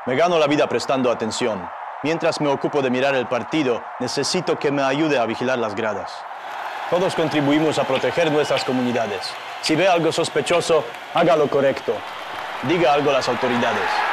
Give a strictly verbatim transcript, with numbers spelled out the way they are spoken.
Me gano la vida prestando atención. Mientras me ocupo de mirar el partido, necesito que me ayude a vigilar las gradas. Todos contribuimos a proteger nuestras comunidades. Si ve algo sospechoso, haga lo correcto. Diga algo a las autoridades.